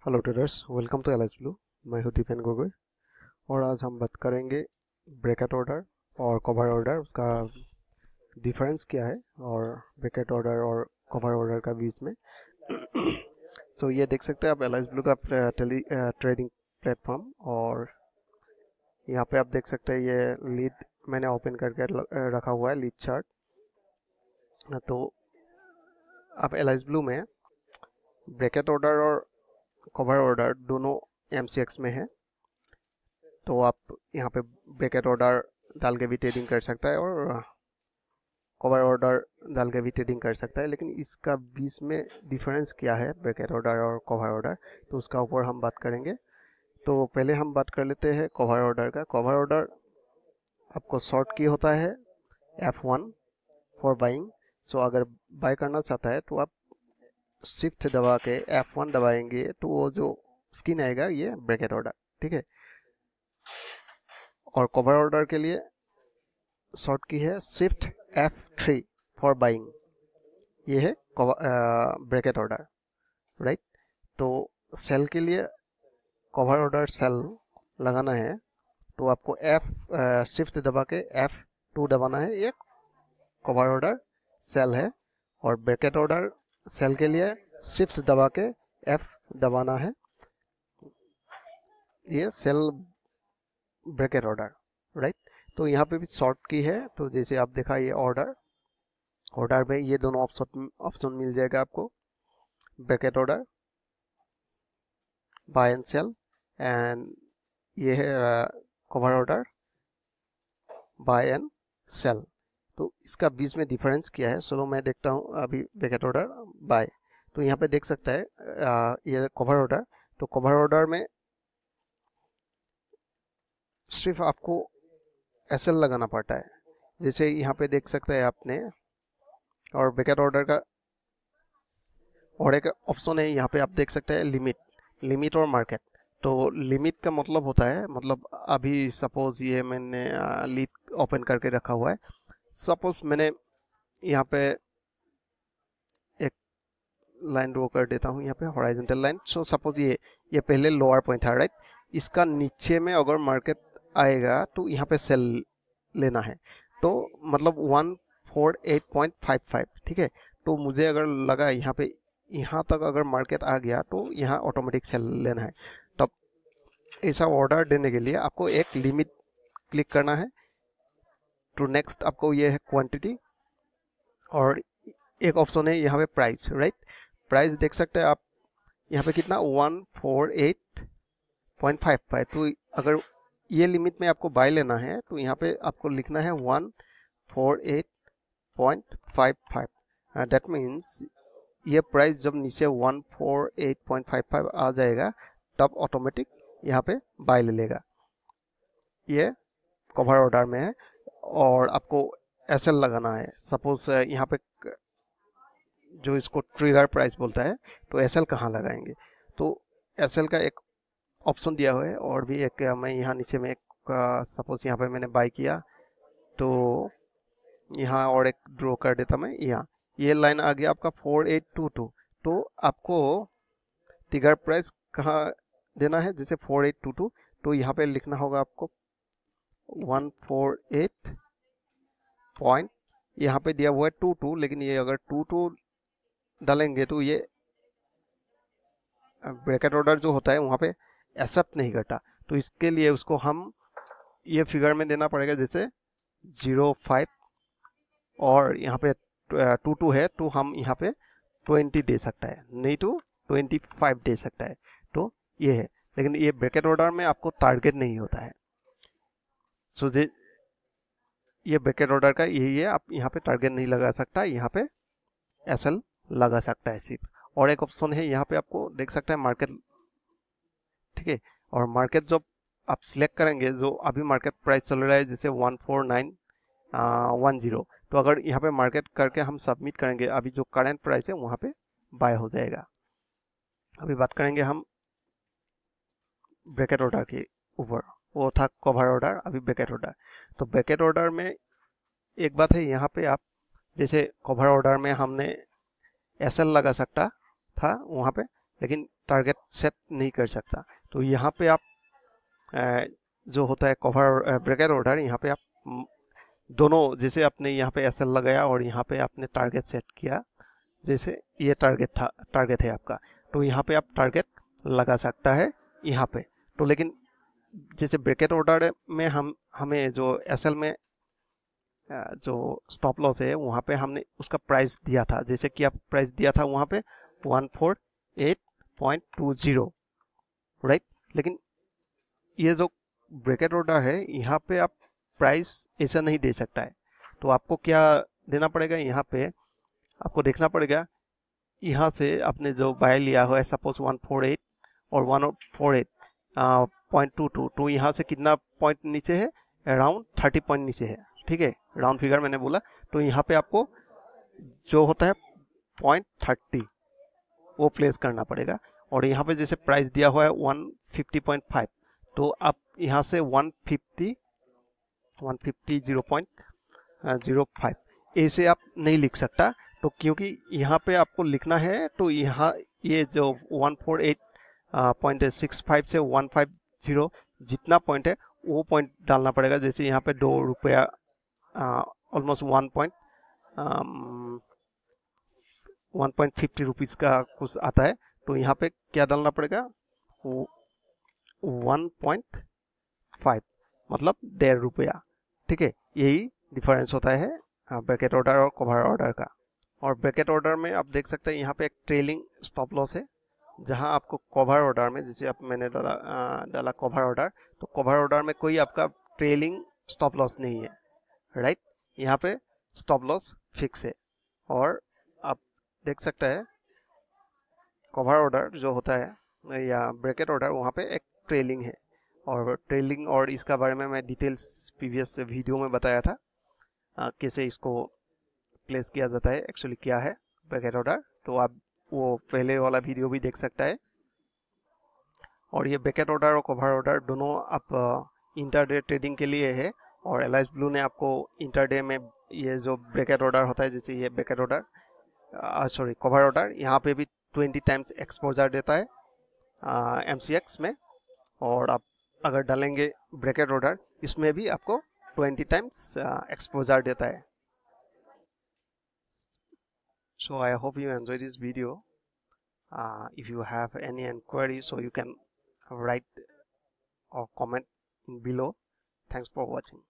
Hello traders, welcome to LS Blue. मैं हूं दीपेन गोगोई और आज हम बात करेंगे ब्रैकेट ऑर्डर और कवर ऑर्डर, उसका डिफरेंस क्या है और ब्रैकेट ऑर्डर और कवर ऑर्डर का बीच में। सो ये देख सकते हैं आप एलएस ब्लू का ट्रेडिंग प्लेटफॉर्म, और यहाँ पे आप देख सकते हैं ये लीड मैंने ओपन करके रखा हुआ है, लीड चार्ट। तो आप एलएस ब्लू में ब्रैकेट ऑर्डर और कवर ऑर्डर दोनों MCX में है, तो आप यहाँ पे ब्रैकेट ऑर्डर डाल के भी ट्रेडिंग कर सकता है और कवर ऑर्डर डाल के भी ट्रेडिंग कर सकता है। लेकिन इसका बीच में डिफरेंस क्या है ब्रैकेट ऑर्डर और कवर ऑर्डर, तो उसका ऊपर हम बात करेंगे। तो पहले हम बात कर लेते हैं कवर ऑर्डर का। कवर ऑर्डर आपको शॉर्ट की होता है F1 फॉर बाइंग। सो अगर बाय करना चाहता है तो आप शिफ्ट दबा के F1 दबाएंगे तो वो जो स्क्रीन आएगा ये ब्रैकेट ऑर्डर, ठीक है। और कवर ऑर्डर के लिए शॉर्ट की है शिफ्ट F3 फॉर बाइंग, ये है ब्रैकेट ऑर्डर, राइट। तो सेल के लिए कवर ऑर्डर सेल लगाना है तो आपको शिफ्ट दबा के F2 दबाना है, ये कवर ऑर्डर सेल है। और ब्रैकेट ऑर्डर सेल के लिए शिफ्ट दबा के F दबाना है, ये सेल ब्रैकेट ऑर्डर, राइट। तो यहाँ पे भी शॉर्ट की है, तो जैसे आप देखा ये ऑर्डर में ये दोनों ऑप्शन मिल जाएगा आपको, bracket order, buy and sell, and ये है cover order, buy and sell. तो इसका बीच में डिफरेंस क्या है, चलो मैं देखता हूँ अभी ब्रैकेट ऑर्डर बाय। तो यहाँ पे देख सकता है ये कवर ऑर्डर। तो कवर ऑर्डर में सिर्फ आपको SL लगाना पड़ता है, जैसे यहाँ पे देख सकते हैं आपने। और ब्रैकेट ऑर्डर का और एक ऑप्शन है यहाँ पे, आप देख सकते हैं लिमिट और मार्केट। तो लिमिट का मतलब होता है, मतलब अभी सपोज ये मैंने लीड ओपन करके रखा हुआ है, सपोज मैंने यहाँ पे एक लाइन ड्रॉ कर देता हूँ, यहाँ पे हॉरिजॉन्टल लाइन। सो सपोज ये पहले लोअर पॉइंट था, राइट। इसका नीचे में अगर मार्केट आएगा तो यहाँ पे सेल लेना है, तो मतलब 148.55, ठीक है। तो मुझे अगर लगा यहाँ तक अगर मार्केट आ गया तो यहाँ ऑटोमेटिक सेल लेना है। तब ऐसा ऑर्डर देने के लिए आपको एक लिमिट क्लिक करना है। तो नेक्स्ट आपको ये है क्वांटिटी, और एक ऑप्शन है यहाँ पे प्राइस, राइट। प्राइस देख सकते हैं आप यहाँ पे कितना 148.55। तो अगर ये लिमिट में आपको बाय लेना है तो यहाँ पे आपको लिखना है 148.55। दैट मीन्स ये प्राइस जब नीचे 148.55 आ जाएगा तब ऑटोमेटिक यहाँ पे बाय ले लेगा, ये कवर ऑर्डर में है। और आपको SL लगाना है, सपोज यहाँ पे जो इसको ट्रिगर प्राइस बोलता है, तो SL कहाँ लगाएंगे। तो SL का एक ऑप्शन दिया हुआ है, और भी एक मैं यहाँ नीचे में एक सपोज यहाँ पे मैंने बाय किया तो यहाँ और एक ड्रॉ कर देता मैं। यहाँ ये लाइन आ गया आपका 4822। तो आपको ट्रिगर प्राइस कहाँ देना है, जैसे 4822, तो यहाँ पे लिखना होगा आपको 148 पॉइंट, यहाँ पे दिया हुआ है 22, लेकिन ये अगर 22 डालेंगे तो ये ब्रैकेट ऑर्डर जो होता है वहाँ पे एक्सेप्ट नहीं करता। तो इसके लिए उसको हम ये फिगर में देना पड़ेगा, जैसे 05, और यहाँ पे 22 है तो हम यहाँ पे 20 दे सकता है, नहीं तो 25 दे सकता है। तो ये है, लेकिन ये ब्रैकेट ऑर्डर में आपको टारगेट नहीं होता है। सो ये ब्रैकेट ऑर्डर का यही है, आप यहाँ पे टारगेट नहीं लगा सकता, यहाँ पे SL लगा सकता है सिर्फ। और एक ऑप्शन है यहाँ पे, आपको देख सकते हैं मार्केट, ठीक है। और मार्केट जब आप सिलेक्ट करेंगे, जो अभी मार्केट प्राइस चल रहा है जैसे 14910, तो अगर यहाँ पे मार्केट करके हम सबमिट करेंगे, अभी जो करंट प्राइस है वहाँ पे बाय हो जाएगा। अभी बात करेंगे हम ब्रैकेट ऑर्डर के ऊपर, वो था कवर ऑर्डर, अभी ब्रैकेट ऑर्डर। तो ब्रैकेट ऑर्डर में एक बात है, यहाँ पे आप जैसे कवर ऑर्डर में हमने SL लगा सकता था वहाँ पे, लेकिन टारगेट सेट नहीं कर सकता। तो यहाँ पे आप जो होता है कवर ब्रेकेट ऑर्डर, यहाँ पे आप दोनों, जैसे आपने यहाँ पे एसएल लगाया और यहाँ पे आपने टारगेट सेट किया, जैसे ये टारगेट है आपका, तो यहाँ पे आप टारगेट लगा सकता है यहाँ पे। तो लेकिन जैसे ब्रेकेट ऑर्डर में हमें जो एसएल में जो स्टॉप लॉस है वहाँ पे हमने उसका प्राइस दिया था, जैसे कि आप प्राइस दिया था वहाँ पे 148.20, राइट। लेकिन ये जो ब्रेकेट ऑर्डर है यहाँ पे आप प्राइस ऐसा नहीं दे सकता है। तो आपको क्या देना पड़ेगा, यहाँ पे आपको देखना पड़ेगा, यहाँ से आपने जो बाय लिया हो सपोज 148 और 148.22, तो यहाँ से कितना पॉइंट नीचे है, अराउंड 30 पॉइंट नीचे है, ठीक है, राउंड फिगर मैंने बोला। तो यहाँ पे आपको जो होता है 0.30 वो प्लेस करना पड़ेगा। और यहाँ पे जैसे प्राइस दिया हुआ है 150.5, तो आप यहाँ से 150 0.05 ऐसे आप नहीं लिख सकता। तो क्योंकि यहाँ पे आपको लिखना है, तो यहाँ ये जो 148.65 से 150 जितना पॉइंट है वो पॉइंट डालना पड़ेगा। जैसे यहाँ पे ₹2 ऑलमोस्ट 1.50 रुपीज़ का कुछ आता है। तो यहाँ पे क्या डालना पड़ेगा, 1.5 मतलब ₹1.5, ठीक है। यही डिफरेंस होता है ब्रैकेट ऑर्डर और कवर ऑर्डर का। और ब्रैकेट ऑर्डर में आप देख सकते हैं यहाँ पे एक ट्रेलिंग स्टॉप लॉस है, जहां आपको कवर ऑर्डर में, जैसे आप मैंने डाला कवर ऑर्डर, तो कवर ऑर्डर में कोई आपका ट्रेलिंग स्टॉप लॉस नहीं है, राइट। यहाँ पे स्टॉप लॉस फिक्स है। और आप देख सकते हैं कवर ऑर्डर जो होता है या ब्रैकेट ऑर्डर, वहाँ पे एक ट्रेलिंग है। और ट्रेलिंग और इसका बारे में मैं डिटेल्स प्रीवियस वीडियो में बताया था, कैसे इसको प्लेस किया जाता है, एक्चुअली क्या है ब्रैकेट ऑर्डर। तो आप वो पहले वाला वीडियो भी देख सकता है। और ये ब्रैकेट ऑर्डर और कवर ऑर्डर दोनों आप इंटरडे ट्रेडिंग के लिए है। और एलाइस ब्लू ने आपको इंटरडे में ये जो ब्रैकेट ऑर्डर होता है, जैसे ये bracket order sorry cover order, यहाँ पे भी 20 टाइम्स एक्सपोजर देता है MCX में। और आप अगर डालेंगे ब्रैकेट ऑर्डर, इसमें भी आपको 20 टाइम्स एक्सपोजर देता है। So I hope you enjoyed this video. If you have any inquiries, so you can write or comment below. Thanks for watching.